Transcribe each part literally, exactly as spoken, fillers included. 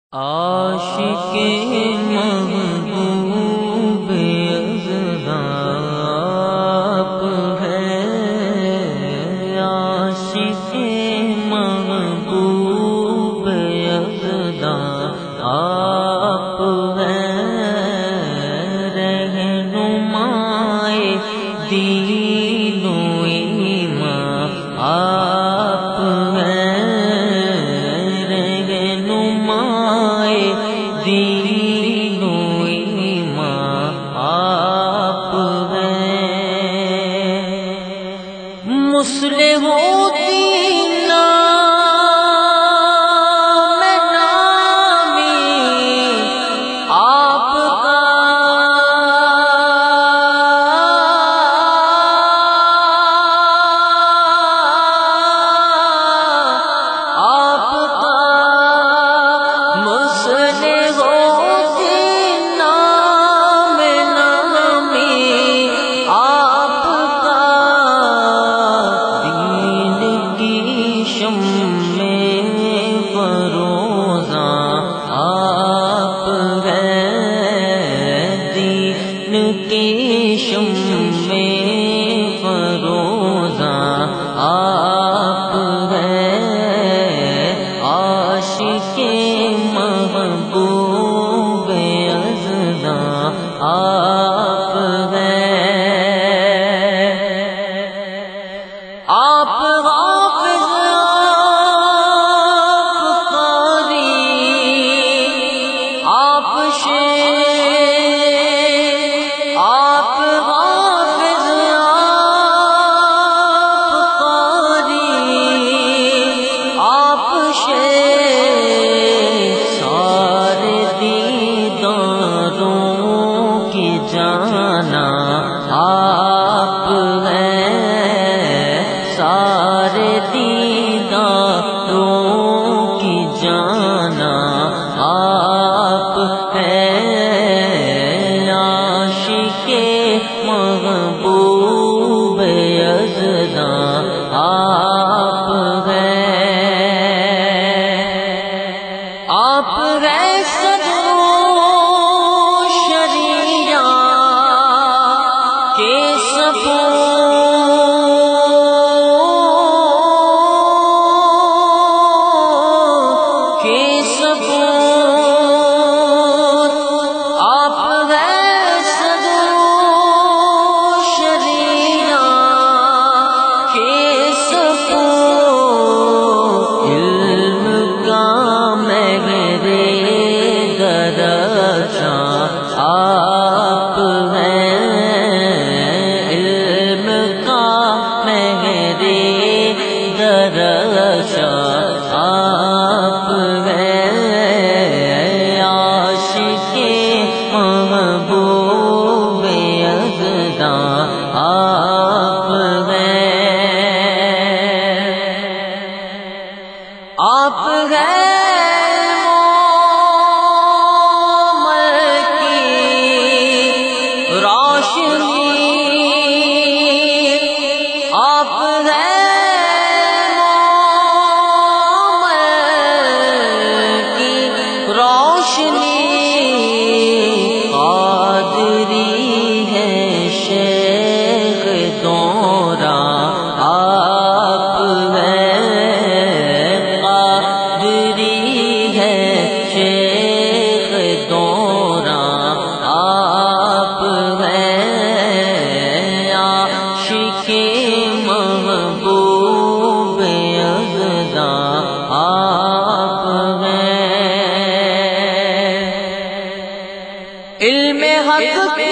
عاشق محبوب ازرا آپ ہیں، عاشق محبوب ازرا آپ ہیں، رہنمائے دین و ایمان آپ ہیں، دین و ایمان آپ ہیں، مصلح الدین نام نامی آپ کا، آپ کا مصلح کی شمع فروزاں آپ ہیں، عاشق محبوب ازرا آپ ہیں، آپ حافظ آپ قاری آپ شیخ آپ حافظ آپ قاری آپ شیخ، سارے دیداروں کی جانا آپ ہیں، سارے دیداروں کی جانا آپ ہیں، عاشق محبوب ازرا آپ ہیں، آپ ہیں صدر شریعت کے سپور کے سپور آپ ہیں صدر شریعت کے سپور، علم کا درجہ آپ ہیں، علم کا درجہ آپ ہیں، عاشق محبوب ازرا آپ ہیں، آپ ہیں آپ کی روشنی، قادری ہے شیخ دورہ آپ ہیں، قادری ہے شیخ دورہ آپ ہیں، عاشق محبوب ازرا آپ ہیں، علم حق کی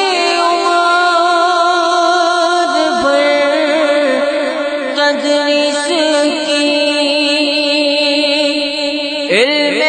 عمر بھر تدریس کی، علم